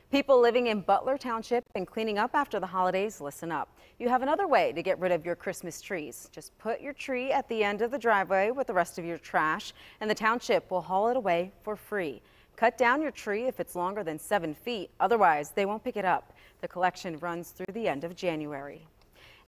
People living in Butler Township and cleaning up after the holidays, listen up. You have another way to get rid of your Christmas trees. Just put your tree at the end of the driveway with the rest of your trash, and the township will haul it away for free. Cut down your tree if it's longer than 7 feet. Otherwise, they won't pick it up. The collection runs through the end of January.